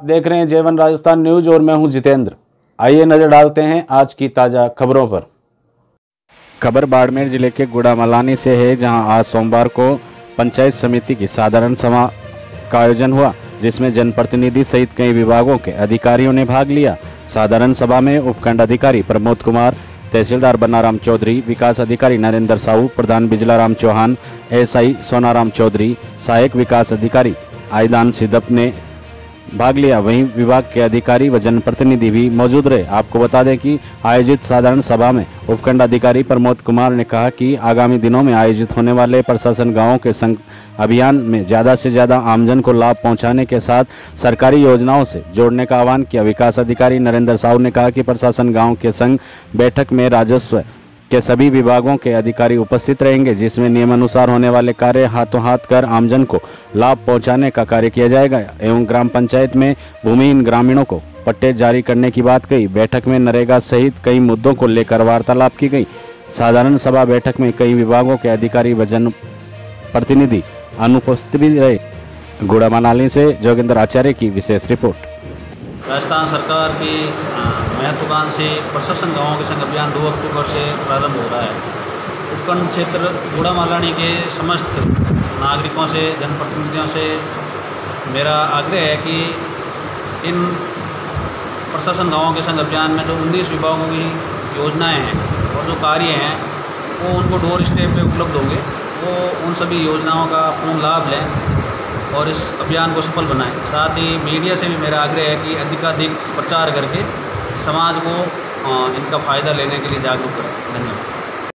देख रहे हैं J1 राजस्थान न्यूज और मैं हूं जितेंद्र। आइए नजर डालते हैं आज की ताज़ा खबरों पर। खबर बाड़मेर जिले के गुड़ामलानी से है, जहां आज सोमवार को पंचायत समिति की साधारण सभा का आयोजन हुआ, जिसमें जनप्रतिनिधि सहित कई विभागों के अधिकारियों ने भाग लिया। साधारण सभा में उपखंड अधिकारी प्रमोद कुमार, तहसीलदार बनाराम चौधरी, विकास अधिकारी नरेंद्र साहू, प्रधान बिजलाराम चौहान, एसआई सोनाराम चौधरी, सहायक विकास अधिकारी आयदान सिद्दप ने भाग लिया। वहीं विभाग के अधिकारी व जनप्रतिनिधि भी मौजूद रहे। आपको बता दें कि आयोजित साधारण सभा में उपखंड अधिकारी प्रमोद कुमार ने कहा कि आगामी दिनों में आयोजित होने वाले प्रशासन गांवों के संग अभियान में ज़्यादा से ज़्यादा आमजन को लाभ पहुंचाने के साथ सरकारी योजनाओं से जोड़ने का आह्वान किया। विकास अधिकारी नरेंद्र साहू ने कहा कि प्रशासन गाँव के संग बैठक में राजस्व के सभी विभागों के अधिकारी उपस्थित रहेंगे, जिसमें नियमानुसार होने वाले कार्य हाथों हाथ कर आमजन को लाभ पहुंचाने का कार्य किया जाएगा एवं ग्राम पंचायत में भूमिहीन ग्रामीणों को पट्टे जारी करने की बात कही। बैठक में नरेगा सहित कई मुद्दों को लेकर वार्तालाप की गई। साधारण सभा बैठक में कई विभागों के अधिकारी व जन प्रतिनिधि अनुपस्थित भी रहे। गुड़ामलानी से जोगेंद्र आचार्य की विशेष रिपोर्ट। राजस्थान सरकार की महत्वाकांक्षी प्रशासन गाँवों के संग अभियान 2 अक्टूबर से प्रारंभ हो रहा है। उपखंड क्षेत्र गुड़ामलानी के समस्त नागरिकों से, जनप्रतिनिधियों से मेरा आग्रह है कि इन प्रशासन गाँवों के संग अभियान में जो 19 विभागों की योजनाएं हैं और जो कार्य हैं वो उनको डोर स्टेप पे उपलब्ध होंगे। वो उन सभी योजनाओं का पूर्ण लाभ लें और इस अभियान को सफल बनाएं। साथ ही मीडिया से भी मेरा आग्रह है कि अधिकाधिक प्रचार करके समाज को इनका फ़ायदा लेने के लिए जागरूक करें। धन्यवाद।